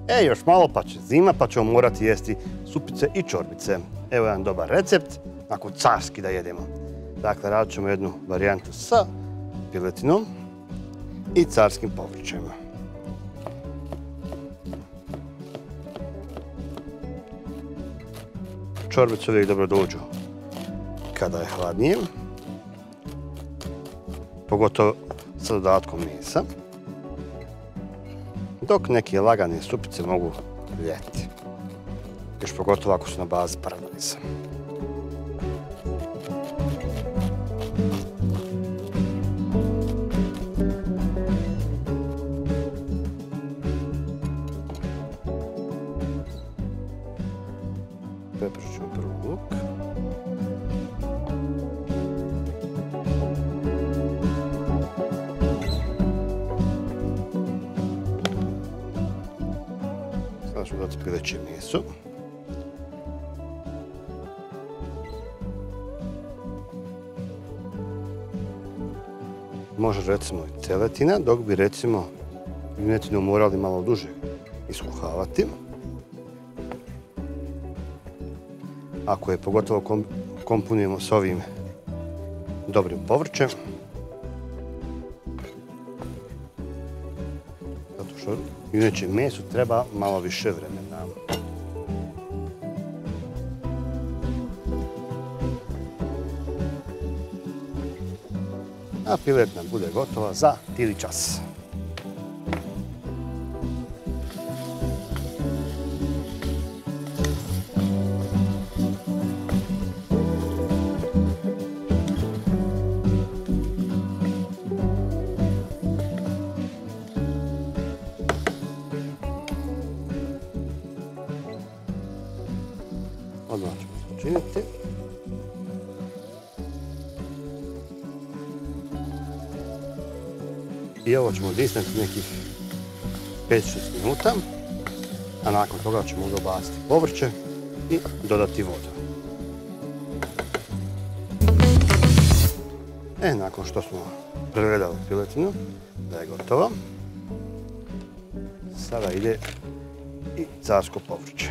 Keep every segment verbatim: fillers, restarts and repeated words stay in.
E, još malo pa će zima, pa ćemo morati jesti supice i čorbice. Evo jedan dobar recept, onako carski da jedemo. Dakle, radit ćemo jednu varijantu sa piletinom i carskim povrćima. Čorbice uvijek dobro dođu kada je hladnije, pogotovo sa dodatkom mesa, dok neke lagane supice mogu ljeti, još pogotovo ako su na bazi paradajza. Prepražit ćemo prvo luk. Sada ćemo dati pileće meso. Može recimo i celetina, dok bi recimo junetinu morali malo duže iskuhavati. Ako je pogotovo komponujemo s ovim dobrim povrćem. Zato što junećem mesu treba malo više vremena. A pilet nam bude gotova za tili čas. Odmah ćemo učiniti. I ovo ćemo disnati nekih pet do šest minuta, a nakon toga ćemo ubaciti povrće i dodati vodu. E, nakon što smo pregledali piletinu, da je gotova, sada ide i carsko povrće.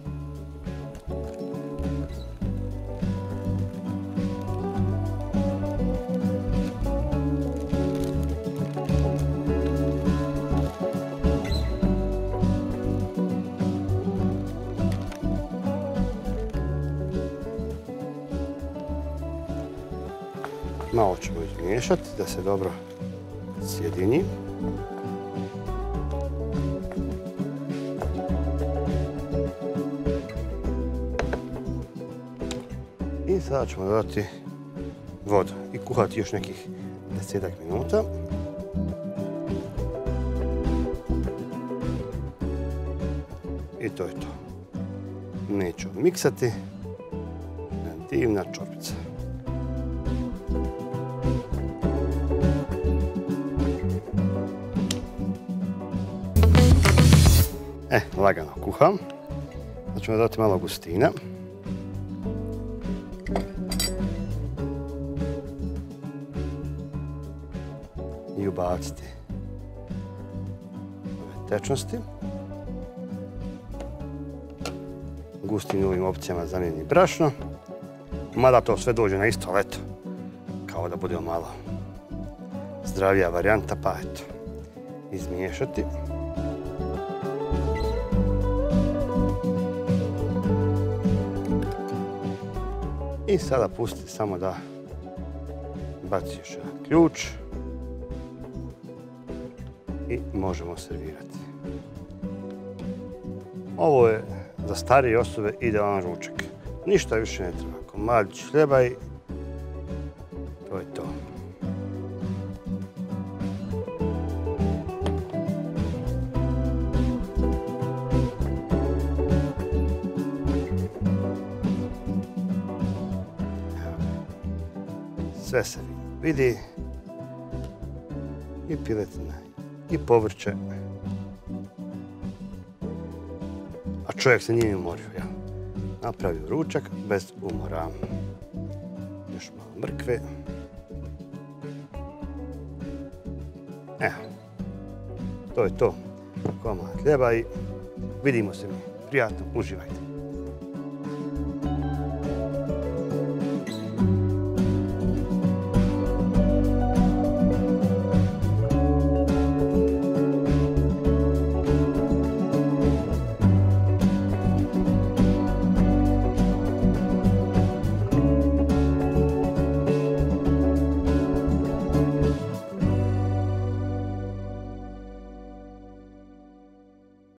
Malo ćemo izmiješati da se dobro sjedini. I sada ćemo dodati vodu i kuhati još nekih desetak minuta. I to je to. Neću miksati. Divna čorbica. E, lagano kuham. Sad ćemo dodati malo gustina. I ubaciti ove tečnosti. Gustin u ovim opcijama zamijeni brašno. Mada to sve dođe na isto, ali eto, kao da bude malo zdravija varijanta, pa eto, izmiješati. I sada pustiti samo da baci još jedan ključ i možemo servirati. Ovo je za starije osobe idealan ručak. Ništa više ne treba. Komadić hljeba i to je to. Sve se vidi. I piletina, i povrće. A čovjek se nije umorio, ja. Napravio ručak bez umora. Još malo mrkve. Evo. To je to. Komad hljeba i Vidimo se mi. Prijatno, uživajte.